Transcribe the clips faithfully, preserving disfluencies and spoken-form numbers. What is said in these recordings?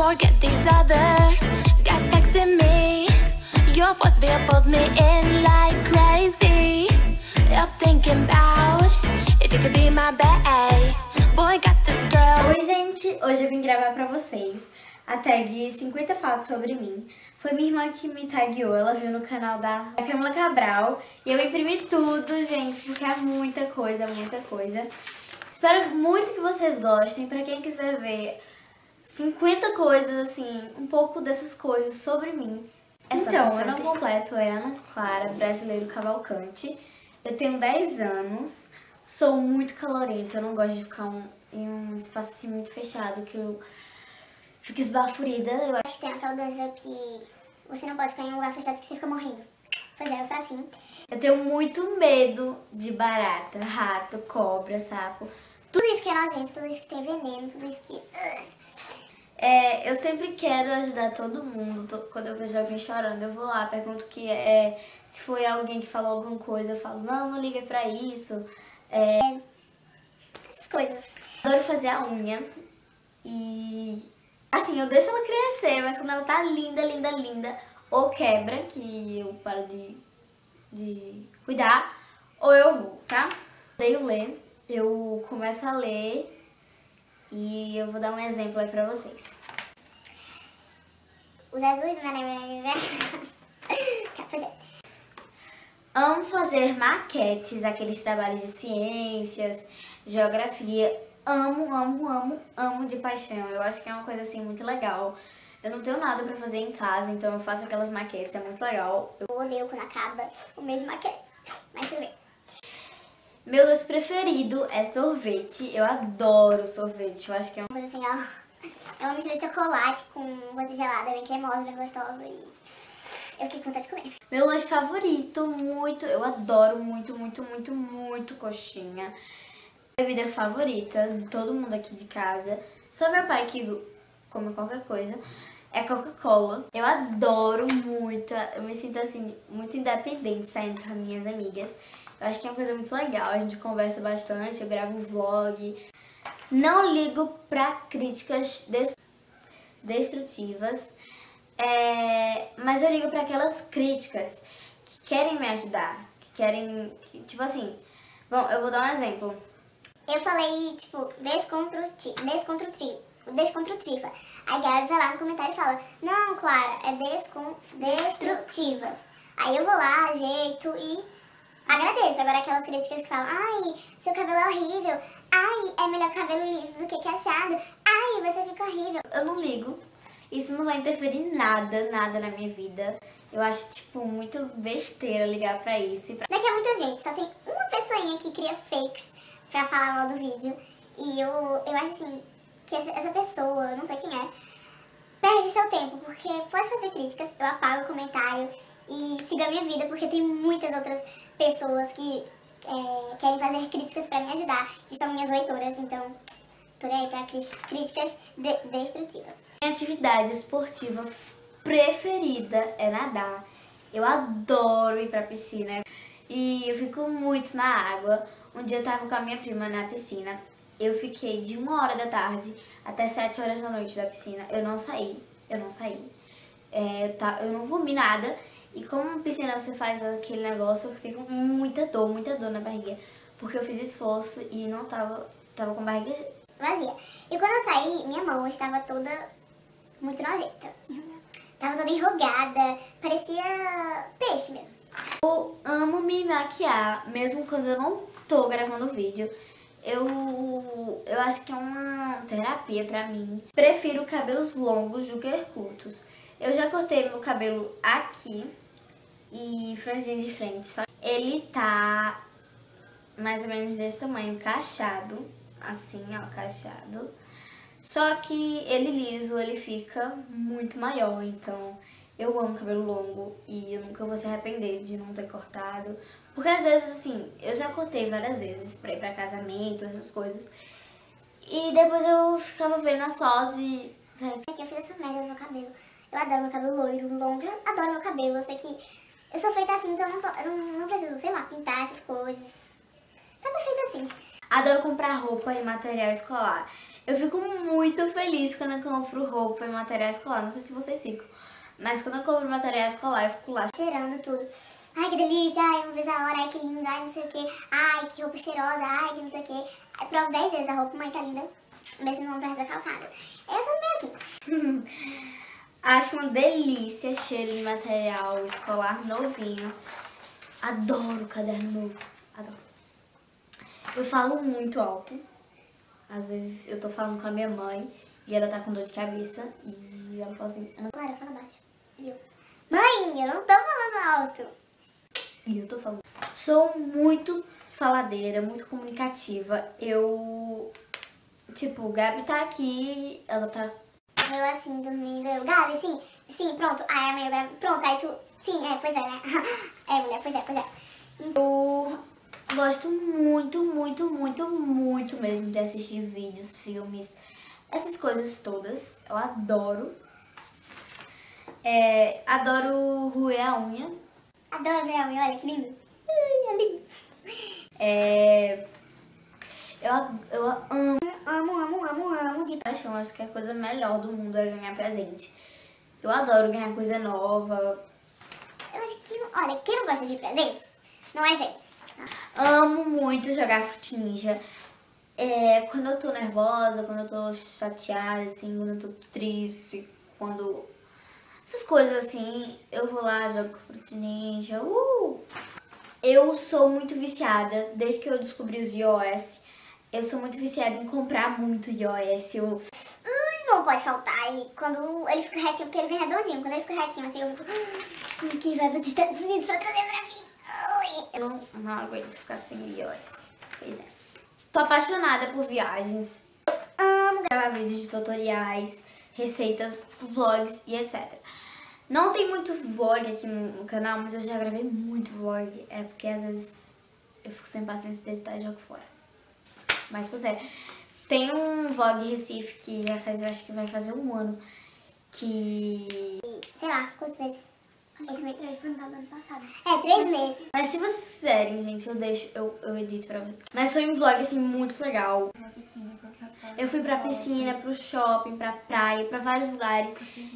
Forget these other guys texting me. Your force field pulls me in like crazy. Up thinking about if you could be my bae. Boy, got this girl. Oi, gente! Hoje eu vim gravar pra vocês a tag cinquenta fatos sobre mim. Foi minha irmã que me tagueou, ela viu no canal da Camila Cabral. E eu imprimi tudo, gente, porque é muita coisa, muita coisa. Espero muito que vocês gostem. Pra quem quiser ver cinquenta coisas, assim, um pouco dessas coisas sobre mim. Essa então, meu nome completo é Ana Clara Brasileiro Cavalcante. Eu tenho dez anos, sou muito calorenta, eu não gosto de ficar um, em um espaço assim muito fechado, que eu fico esbaforida. Eu acho que tem aquela doença que você não pode ficar em um lugar fechado que você fica morrendo. Pois é, eu sou assim. Eu tenho muito medo de barata, rato, cobra, sapo. Tudo isso que é nojento, tudo isso que tem veneno, tudo isso que... É, eu sempre quero ajudar todo mundo. Tô, quando eu vejo alguém chorando, eu vou lá, pergunto que é, se foi alguém que falou alguma coisa, eu falo, não, não liga pra isso. É, essas coisas. Adoro fazer a unha e, assim, eu deixo ela crescer, mas quando ela tá linda, linda, linda, ou quebra, que eu paro de, de cuidar, ou eu vou, tá? Odeio ler, eu começo a ler. E eu vou dar um exemplo aí pra vocês. O Jesus, né? Amo fazer maquetes, aqueles trabalhos de ciências, geografia. Amo, amo, amo, amo de paixão. Eu acho que é uma coisa assim muito legal. Eu não tenho nada pra fazer em casa, então eu faço aquelas maquetes, é muito legal. Eu odeio quando acaba o mesmo maquete, mas tudo bem. Meu doce preferido é sorvete. Eu adoro sorvete. Eu acho que é uma coisa assim, ó. É uma mistura de chocolate com coisa gelada, bem cremosa, bem gostosa e eu fiquei com vontade de comer. Meu lanche favorito, muito, eu adoro muito, muito, muito, muito coxinha. Minha bebida favorita de todo mundo aqui de casa, só meu pai que come qualquer coisa, é Coca-Cola. Eu adoro muito, eu me sinto assim, muito independente saindo com as minhas amigas. Eu acho que é uma coisa muito legal, a gente conversa bastante, eu gravo vlog. Não ligo pra críticas destrutivas, é... mas eu ligo pra aquelas críticas que querem me ajudar, que querem, que, tipo assim, bom, eu vou dar um exemplo. Eu falei, tipo, desconstrutivo, desconstrutivo, desconstrutiva. Aí Gabi vai lá no comentário e fala, não, Clara, é descon... destrutivas. Aí eu vou lá, ajeito e... agradeço. Agora aquelas críticas que falam, ai, seu cabelo é horrível, ai, é melhor cabelo liso do que cacheado, ai, você fica horrível. Eu não ligo, isso não vai interferir em nada, nada na minha vida. Eu acho, tipo, muito besteira ligar pra isso. E pra... Daqui é muita gente, só tem uma pessoinha que cria fakes pra falar mal do vídeo. E eu, eu acho assim, que essa, essa pessoa, eu não sei quem é, perde seu tempo, porque pode fazer críticas, eu apago o comentário e sigo a minha vida, porque tem muitas outras pessoas que é, querem fazer críticas pra me ajudar, que são minhas leitoras, então tô aí pra críticas de destrutivas. Minha atividade esportiva preferida é nadar. Eu adoro ir pra piscina e eu fico muito na água. Um dia eu tava com a minha prima na piscina, eu fiquei de uma hora da tarde até sete horas da noite da piscina, eu não saí, eu não saí, é, eu, tá, eu não comi nada. E como piscina você faz aquele negócio, eu fiquei com muita dor, muita dor na barriga. Porque eu fiz esforço e não tava, tava com a barriga vazia. E quando eu saí, minha mão estava toda muito nojenta. Tava toda enrugada, parecia peixe mesmo. Eu amo me maquiar, mesmo quando eu não tô gravando vídeo. Eu, eu acho que é uma terapia pra mim. Prefiro cabelos longos do que curtos. Eu já cortei meu cabelo aqui e franjinha de frente, só ele tá mais ou menos desse tamanho, cacheado, assim, ó, cacheado. Só que ele liso, ele fica muito maior, então eu amo cabelo longo e eu nunca vou se arrepender de não ter cortado. Porque às vezes, assim, eu já cortei várias vezes pra ir pra casamento, essas coisas. E depois eu ficava vendo as fotos e... Aqui eu fiz essa merda no meu cabelo. Eu adoro meu cabelo loiro, longo, eu adoro meu cabelo. Eu sei que eu sou feita assim, então eu não, eu não, não preciso, sei lá, pintar essas coisas. Tá perfeito assim. Adoro comprar roupa e material escolar. Eu fico muito feliz quando eu compro roupa e material escolar. Não sei se vocês ficam, mas quando eu compro material escolar, eu fico lá cheirando tudo. Ai, que delícia, ai, eu não vejo a hora, ai, que linda, ai, não sei o que. Ai, que roupa cheirosa, ai, que não sei o que. Aí provo dez vezes a roupa, mãe, tá linda. Mesmo não precisa calçada. Eu sou meio assim. Acho uma delícia cheiro de material escolar novinho. Adoro caderno novo. Adoro. Eu falo muito alto. Às vezes eu tô falando com a minha mãe e ela tá com dor de cabeça. E ela fala assim... Clara, fala baixo. E eu... Mãe, eu não tô falando alto. E eu tô falando. Sou muito faladeira, muito comunicativa. Eu... Tipo, Gabi tá aqui, ela tá... Eu assim, dormindo, eu, Gabi, sim, sim, pronto. Aí a mãe, Gabi, pronto, aí tu, sim, é, pois é, né? É, mulher, pois é, pois é. Eu gosto muito, muito, muito, muito mesmo de assistir vídeos, filmes, essas coisas todas. Eu adoro. É, adoro roer a unha. Adoro ver a unha, olha que lindo. Ai, é lindo. É, eu, eu amo. Amo, amo, amo, amo de paixão. Acho que a coisa melhor do mundo é ganhar presente. Eu adoro ganhar coisa nova. Eu acho que, olha, quem não gosta de presentes, não é gente. Amo muito jogar Fruit Ninja. É, quando eu tô nervosa, quando eu tô chateada, assim, quando eu tô triste, quando... Essas coisas assim, eu vou lá, jogo Fruit Ninja. Uh! Eu sou muito viciada, desde que eu descobri os iOS. Eu sou muito viciada em comprar muito iOS. Eu... Ai, não pode faltar. E quando ele fica retinho, porque ele vem redondinho. Quando ele fica retinho assim, eu fico... Ai, quem vai para os Estados Unidos pra trazer pra mim? Ai. Eu não, não aguento ficar sem iOS. Pois é. Tô apaixonada por viagens. Amo gravar vídeos de tutoriais, receitas, vlogs e etcétera. Não tem muito vlog aqui no canal, mas eu já gravei muito vlog. É porque às vezes eu fico sem paciência de editar e jogo fora. Mas, pois é, tem um vlog em Recife que já faz, eu acho que vai fazer um ano, que... Sei lá, quantos meses? Oito meses? Foi no ano passado. É, três meses. Mas se vocês quiserem, gente, eu deixo, eu, eu edito pra vocês. Mas foi um vlog, assim, muito legal. Eu fui pra piscina, pro shopping, pra praia, pra vários lugares.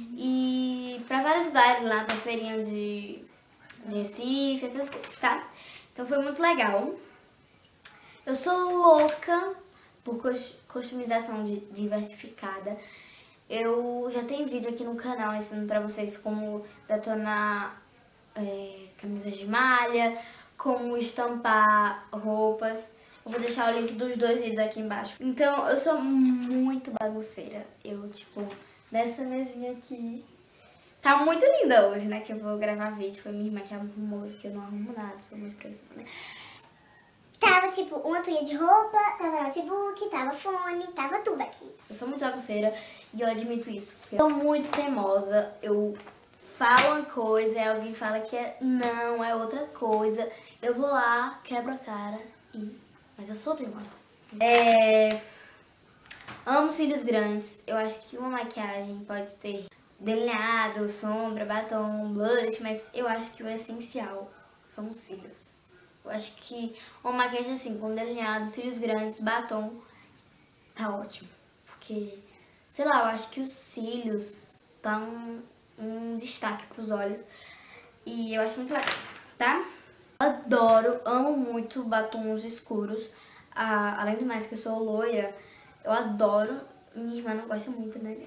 E pra vários lugares lá, pra feirinha de, de Recife, essas coisas, tá? Então foi muito legal. Eu sou louca por customização de, diversificada. Eu já tenho vídeo aqui no canal ensinando pra vocês como detonar é, camisas de malha, como estampar roupas. Eu vou deixar o link dos dois vídeos aqui embaixo. Então, eu sou muito bagunceira. Eu, tipo, nessa mesinha aqui... Tá muito linda hoje, né? Que eu vou gravar vídeo. Foi minha irmã que arrumou, porque eu não arrumo nada. Sou muito preguiçosa, né? Tava, tipo, uma tuia de roupa, tava notebook, tava fone, tava tudo aqui. Eu sou muito bagunceira e eu admito isso. Porque eu sou muito teimosa. Eu falo uma coisa e alguém fala que é não, é outra coisa. Eu vou lá, quebro a cara e... Mas eu sou teimosa. É... Amo cílios grandes. Eu acho que uma maquiagem pode ter delineado, sombra, batom, blush, mas eu acho que o essencial são os cílios. Eu acho que uma maquiagem assim, com delineado, cílios grandes, batom, tá ótimo. Porque, sei lá, eu acho que os cílios dão um, um destaque pros olhos. E eu acho muito legal, tá? Adoro, amo muito batons escuros. Ah, além do mais que eu sou loira, eu adoro. Minha irmã não gosta muito, né?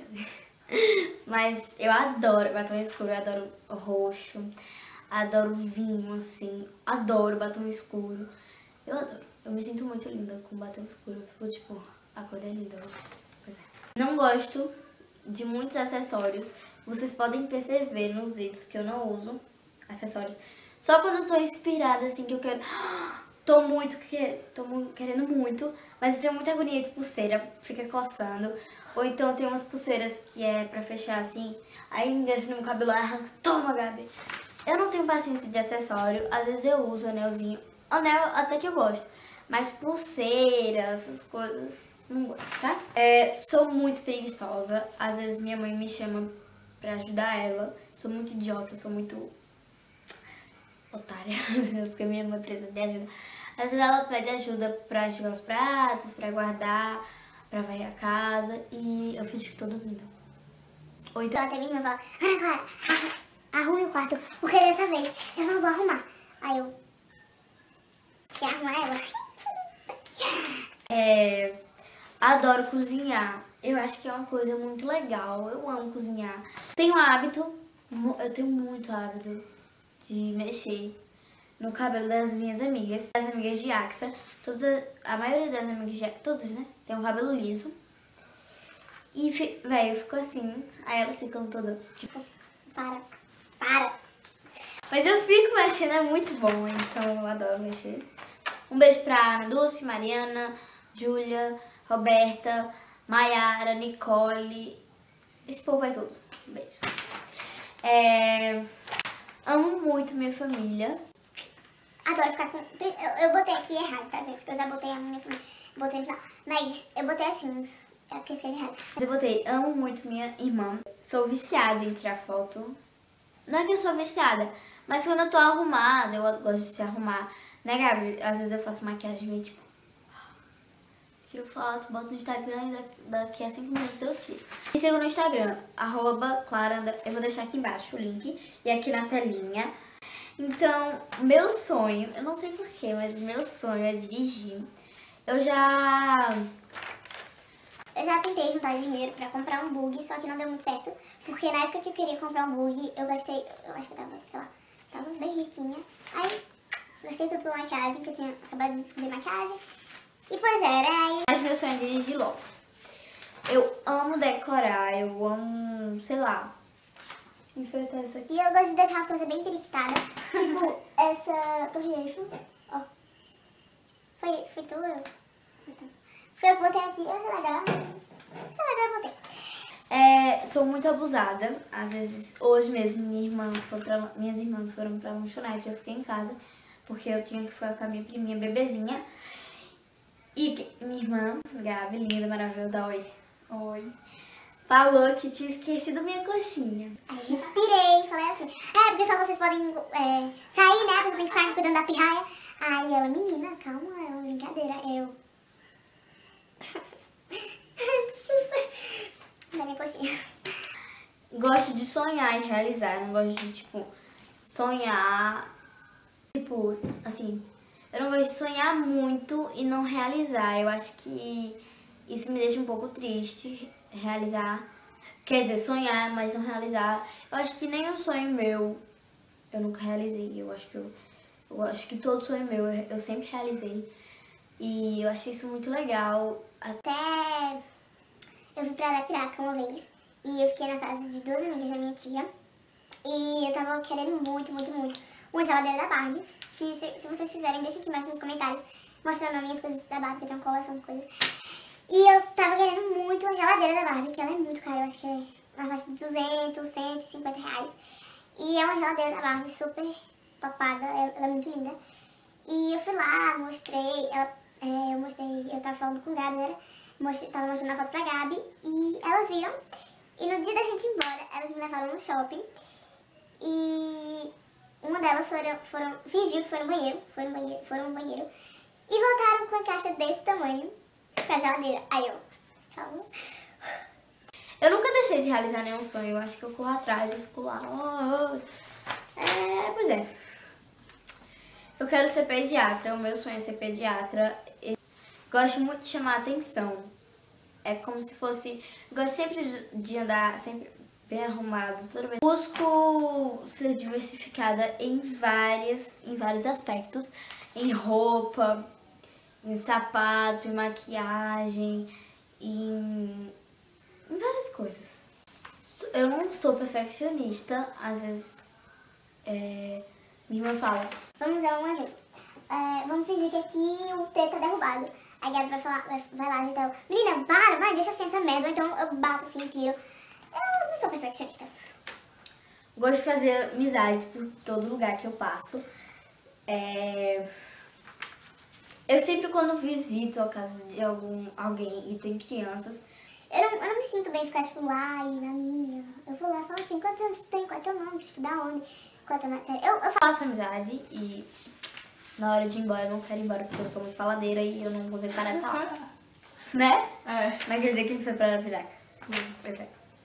Mas eu adoro batom escuro, eu adoro roxo, adoro vinho, assim. Adoro batom escuro. Eu adoro. Eu me sinto muito linda com batom escuro. Eu fico tipo, a cor é linda hoje. Pois é. Não gosto de muitos acessórios. Vocês podem perceber nos vídeos que eu não uso acessórios. Só quando eu tô inspirada, assim, que eu quero... Tô muito, que... tô querendo muito, mas eu tenho muita agonia de pulseira, fica coçando. Ou então tem umas pulseiras que é pra fechar assim, aí engancha no meu cabelo e arranca. Toma, Gabi! Eu não tenho paciência de acessório, às vezes eu uso anelzinho. Anel até que eu gosto, mas pulseira, essas coisas, não gosto, tá? É, sou muito preguiçosa, às vezes minha mãe me chama pra ajudar ela. Sou muito idiota, sou muito... otária, porque minha mãe precisa de ajuda. Às vezes ela pede ajuda pra enxugar os pratos, pra guardar, pra varrer a casa e eu fingi que tô dormindo. Ou então... Então até minha irmã fala, Ana Clara, arrume o quarto, porque dessa vez eu não vou arrumar. Aí eu... Quer arrumar ela? É... Adoro cozinhar. Eu acho que é uma coisa muito legal. Eu amo cozinhar. Tenho hábito, eu tenho muito hábito de mexer no cabelo das minhas amigas. Das amigas de Axa. Todas, a maioria das amigas de todas, né? Tem um cabelo liso. E, velho, eu fico assim. Aí elas ficam todas tipo... Para, para. Mas eu fico mexendo, é muito bom. Então eu adoro mexer. Um beijo pra Ana Dulce, Mariana, Júlia, Roberta, Maiara, Nicole. Esse povo é tudo. Beijos. É... Amo muito minha família. Adoro ficar com... Eu, eu botei aqui errado, tá, gente? Eu já botei a minha família. Botei no final. Mas eu botei assim. É porque escrevi errado. Eu botei, amo muito minha irmã. Sou viciada em tirar foto. Não é que eu sou viciada, mas quando eu tô arrumada, eu gosto de se arrumar. Né, Gabi? Às vezes eu faço maquiagem meio tipo... Tiro foto, boto no Instagram e daqui a cinco minutos eu tiro. Me siga no Instagram, arroba Clara, eu vou deixar aqui embaixo o link e aqui na telinha. Então, meu sonho, eu não sei porquê, mas meu sonho é dirigir. Eu já... Eu já tentei juntar dinheiro pra comprar um bug, só que não deu muito certo. Porque na época que eu queria comprar um bug, eu gastei, eu acho que eu tava, sei lá, tava bem riquinha. Aí, gastei tudo pela maquiagem, que eu tinha acabado de descobrir maquiagem. E pois é, né? Mas meu sonho é dirigir logo. Eu amo decorar, eu amo, sei lá, enfeitar isso aqui. E eu gosto de deixar as coisas bem periquitadas. Tipo, essa Torre Eiffel, ó. Foi, foi tu, eu? Foi eu que botei aqui, essa é legal. Essa é legal, eu botei. É, sou muito abusada. Às vezes, hoje mesmo, minha irmã foi pra, minhas irmãs foram pra lanchonete, eu fiquei em casa, porque eu tinha que ficar com a minha priminha bebezinha. E que, minha irmã, Gabi, linda, maravilhosa, da Oi. Oi. Falou que tinha esquecido minha coxinha. Aí eu respirei, falei assim, é, porque só vocês podem é, sair, né? Você tem que ficar cuidando da pirraia. Aí ela, menina, calma, é uma brincadeira. Eu... Desculpa. Da minha coxinha. Gosto de sonhar e realizar. Eu não gosto de, tipo, sonhar, tipo, assim... Eu não gosto de sonhar muito e não realizar. Eu acho que isso me deixa um pouco triste, realizar. Quer dizer, sonhar, mas não realizar. Eu acho que nenhum sonho meu eu nunca realizei. Eu acho que, eu, eu acho que todo sonho meu eu, eu sempre realizei. E eu acho isso muito legal. Até eu fui pra Arapiraca uma vez e eu fiquei na casa de duas amigas da minha tia. E eu tava querendo muito, muito, muito uma geladeira da Barbie. Que se, se vocês quiserem, deixa aqui embaixo nos comentários mostrando as minhas coisas da Barbie, que eu tenho uma coleção de coisas. E eu tava querendo muito a geladeira da Barbie, que ela é muito cara, eu acho que é na faixa de duzentos, cento e cinquenta reais. E é uma geladeira da Barbie super topada, ela é muito linda. E eu fui lá, mostrei, ela, é, eu mostrei, eu tava falando com a Gabi, né? Mostrei, tava mostrando a foto pra Gabi e elas viram. E no dia da gente ir embora, elas me levaram no shopping e... Uma delas foram, foram, fingiu que foi no banheiro, foi no banheiro, foram no banheiro e voltaram com a caixa desse tamanho pra geladeira. Aí eu, calma. Eu nunca deixei de realizar nenhum sonho, eu acho que eu corro atrás, eu fico lá, oh, oh. É, pois é. Eu quero ser pediatra, o meu sonho é ser pediatra. Eu gosto muito de chamar atenção. É como se fosse, gosto sempre de andar, sempre... bem arrumado, toda vez. Busco ser diversificada em várias, em vários aspectos, em roupa, em sapato, em maquiagem, em, em várias coisas. Eu não sou perfeccionista, às vezes é, minha irmã fala, Vamos dar um exemplo. É, vamos fingir que aqui o T tá derrubado. Aí a Gabi vai falar, vai, vai lá agitar. Menina, para, vai, deixa assim essa merda. Ou então eu bato assim, tiro. Eu não sou perfeccionista. Gosto de fazer amizades por todo lugar que eu passo. É... Eu sempre quando visito a casa de algum, alguém e tem crianças... Eu não, eu não me sinto bem ficar tipo lá e na minha. Eu vou lá e falo assim, quantos anos tu tem? Qual é teu nome? Tu estuda onde? Qual é tua matéria? Eu, eu faço amizade e na hora de ir embora eu não quero ir embora porque eu sou muito faladeira e eu não consigo parar de falar. Né? É. Naquele dia que a gente foi pra Arapiraca. Pois é.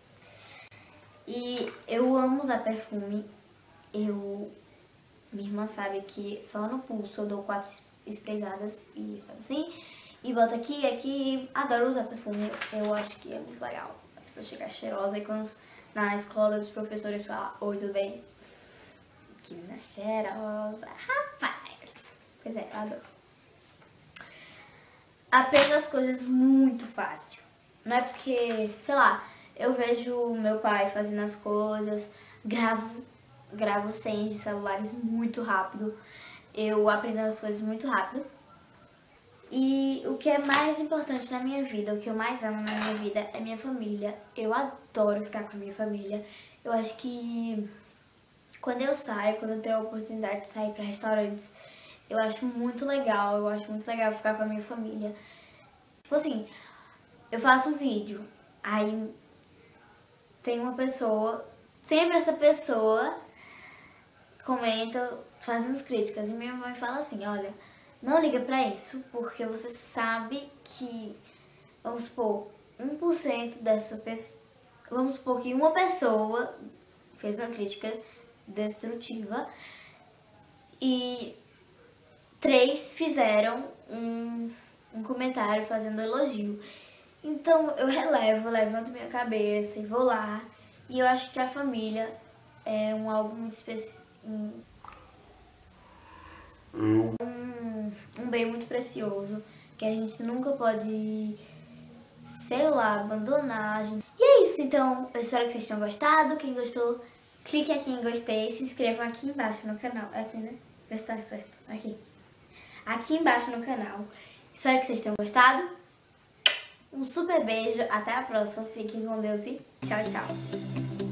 E eu amo usar perfume. Eu... Minha irmã sabe que só no pulso eu dou quatro espreitadas e faz assim. E boto aqui, aqui. Adoro usar perfume. Eu acho que é muito legal. A pessoa chegar cheirosa. E quando na escola os professores falam: oi, tudo bem? Que menina cheirosa. Rapaz. Pois é, eu adoro. Aprendo as coisas muito fácil. Não é porque, sei lá, eu vejo meu pai fazendo as coisas, gravo, gravo senhas de celulares muito rápido. Eu aprendo as coisas muito rápido. E o que é mais importante na minha vida, o que eu mais amo na minha vida é minha família. Eu adoro ficar com a minha família. Eu acho que quando eu saio, quando eu tenho a oportunidade de sair para restaurantes, eu acho muito legal, eu acho muito legal ficar com a minha família. Tipo assim, eu faço um vídeo, aí tem uma pessoa, sempre essa pessoa comenta, fazendo críticas, e minha mãe fala assim: olha, não liga pra isso, porque você sabe que, vamos supor, um por cento dessa pessoa, vamos supor que uma pessoa fez uma crítica destrutiva e três fizeram um, um comentário fazendo elogio. Então eu relevo, levanto minha cabeça e vou lá. E eu acho que a família é um algo muito especial. Um, um, um bem muito precioso que a gente nunca pode, sei lá, abandonar. A gente... E é isso, então eu espero que vocês tenham gostado. Quem gostou, clique aqui em gostei, se inscrevam aqui embaixo no canal. É aqui, né? Vê se tá certo. Aqui. Aqui embaixo no canal. Espero que vocês tenham gostado. Um super beijo. Até a próxima. Fiquem com Deus e tchau, tchau.